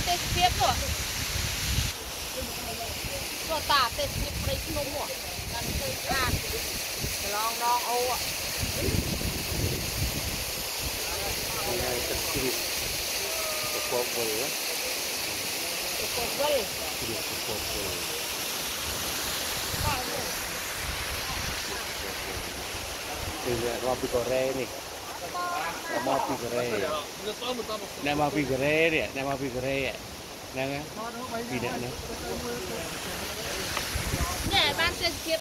tê tiếp rồi cho ta tê tiếp đây không rồi ăn chơi ăn long long ô ạ này tập trung tập vỡ vây Nama Pigore nih. Nama Pigore. Nama Pigore ya, nama Pigore ya. Nè, tidak nih. nè ban tê tiếp